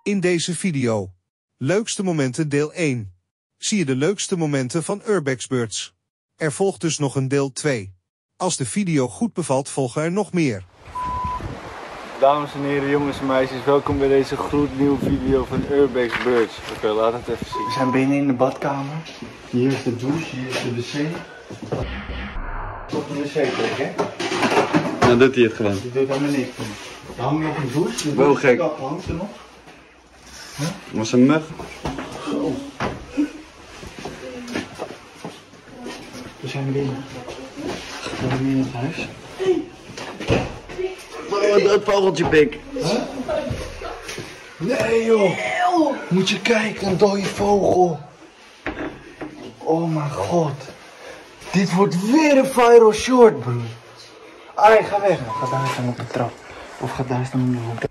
In deze video. Leukste momenten deel 1. Zie je de leukste momenten van Urbexbirds. Er volgt dus nog een deel 2. Als de video goed bevalt volgen er nog meer. Dames en heren, jongens en meisjes, welkom bij deze gloednieuwe video van Urbexbirds. Oké, laat het even zien. We zijn binnen in de badkamer. Hier is de douche, hier is de wc. Op de wc trekken, hè? Dan doet hij het gewoon. Die doet helemaal niks. Er hangt nog een douche, de Wel gek. douchekap hangt er nog. Was een mug. Zo. We zijn binnen. We zijn binnen het huis. Oh, dat vogeltje pik. Huh? Nee joh! Moet je kijken, een dode vogel. Oh mijn god. Dit wordt weer een viral short, broer. Ai, ga weg. Ga daar staan op de trap. Of ga daar staan op de hoek.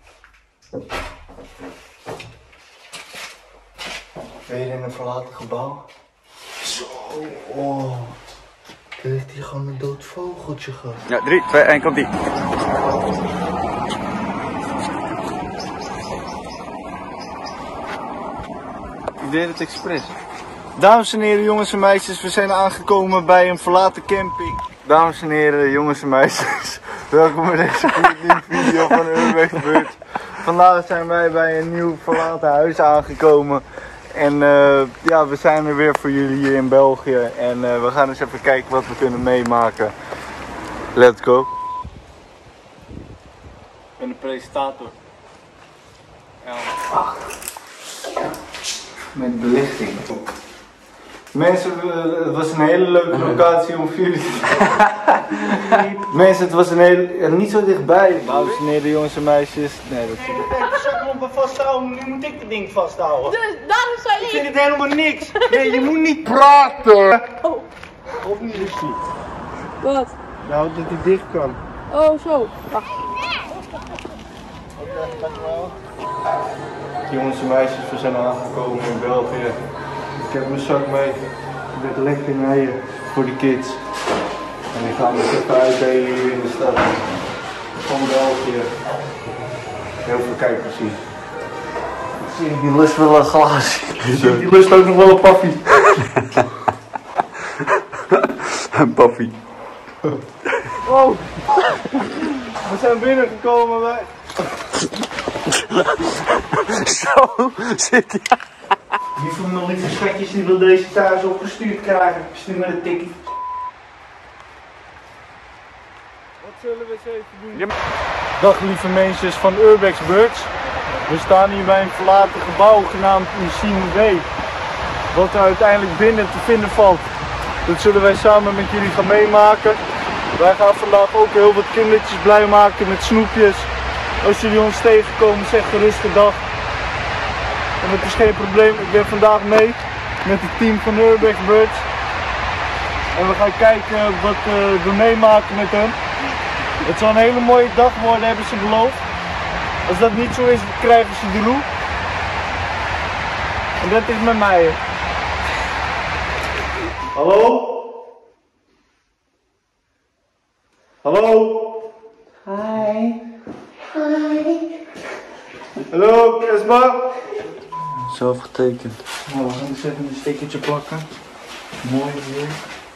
Weer in een verlaten gebouw. Zo, oh. Er ligt hier gewoon een dood vogeltje, gast. Ja, 3, 2, 1, komt ie. Ik deed het expres. Dames en heren, jongens en meisjes, we zijn aangekomen bij een verlaten camping. Dames en heren, jongens en meisjes, welkom bij deze nieuwe video van Urbexbirds. Vandaag zijn wij bij een nieuw verlaten huis aangekomen. En ja, we zijn er weer voor jullie hier in België. En we gaan eens even kijken wat we kunnen meemaken. Let's go. Ik ben de presentator. Met belichting. Mensen, het was een hele leuke locatie om voor jullie te Mensen, het was een hele... niet zo dichtbij. Dames en heren, jongens en meisjes. Nee, dat is de zaklampen vasthouden. Nu moet ik het ding vasthouden. Dus daarom zei Ik vind het helemaal niks. Nee, je moet niet praten. Oh. Of niet dus niet. Wat? Nou, dat hij dicht kan. Oh, zo. Wacht. Jongens en meisjes, we zijn aangekomen in België. Ik heb mijn zak mee met lekkernijen voor de kids. En die gaan we even uitdelen hier in de stad van België. Heel veel kijkers zien. Die lust wel een glas. Die lust ook nog wel een paffie. Een paffie. Oh! We zijn binnengekomen bij... Zo zit hij. Die van mijn lieve schatjes die wil deze thuis opgestuurd krijgen. Stuur maar een tikkie. Wat zullen we eens even doen? Ja. Dag lieve mensen van Urbexbirds. We staan hier bij een verlaten gebouw genaamd Usine W. Wat er uiteindelijk binnen te vinden valt. Dat zullen wij samen met jullie gaan meemaken. Wij gaan vandaag ook heel wat kindertjes blij maken met snoepjes. Als jullie ons tegenkomen, zeg gerust gedag. En het is geen probleem, ik ben vandaag mee met het team van Urbexbirds. En we gaan kijken wat we meemaken met hen. Het zal een hele mooie dag worden, hebben ze beloofd. Als dat niet zo is, krijgen ze de roe. En dat is met mij. Hallo? Hallo? Hi. Hallo, Kesma. Zelf getekend. Nou, we gaan eens even een stickertje plakken. Mooi weer.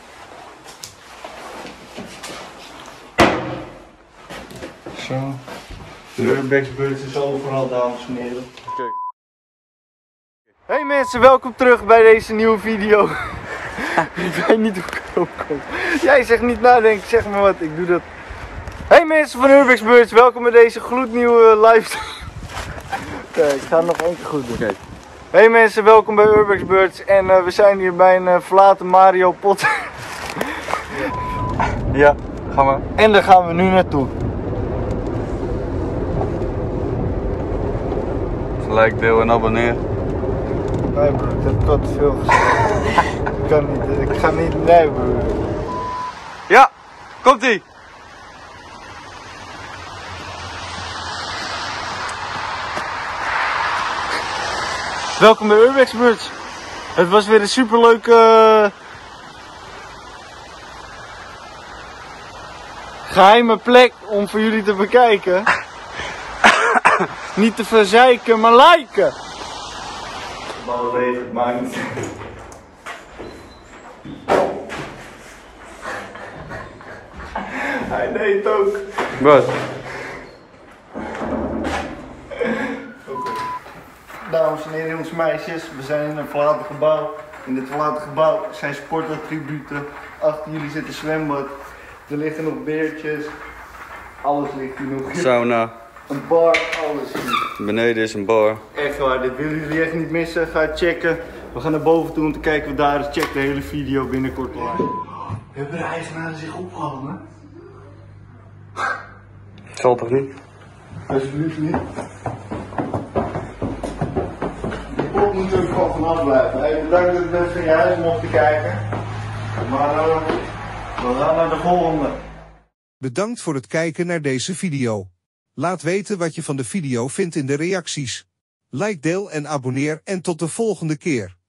Zo. De Urbexbirds is overal, dames en heren. Okay. Hey mensen, welkom terug bij deze nieuwe video. Ik weet niet hoe ik erop kom. Jij zegt niet nadenken, zeg maar wat, ik doe dat. Hey mensen van Urbexbirds, welkom bij deze gloednieuwe livestream. Kijk, ik ga het nog één keer goed doen. Okay. Hey mensen, welkom bij Urbexbirds en we zijn hier bij een verlaten Mario Pot. Ja, ga maar. En daar gaan we nu naartoe. Like, deel en abonneer. Nee broer, dat kan te veel gezegd. Ik kan niet, ik ga niet, nee broer. Ja, komt ie. Welkom bij Urbexbirds. Het was weer een superleuke geheime plek om voor jullie te bekijken. Niet te verzeiken, maar liken. Bal regent, maakt niet. Hij deed het ook. Wat? Dames en heren, jongens en meisjes, we zijn in een verlaten gebouw. In dit verlaten gebouw zijn sportattributen. Achter jullie zit een zwembad. Er liggen nog beertjes. Alles ligt hier nog. Sauna. Een bar, alles hier. Beneden is een bar. Echt waar, dit willen jullie echt niet missen. Ga het checken. We gaan naar boven toe om te kijken wat daar is. Check de hele video binnenkort online. Hebben de eigenaren zich opgehangen? Zal toch niet? Alsjeblieft niet. Die pot moet natuurlijk gewoon vanaf blijven. Hey, bedankt dat ik even in je huis mocht kijken. Maar we gaan naar de volgende. Bedankt voor het kijken naar deze video. Laat weten wat je van de video vindt in de reacties. Like, deel en abonneer en tot de volgende keer.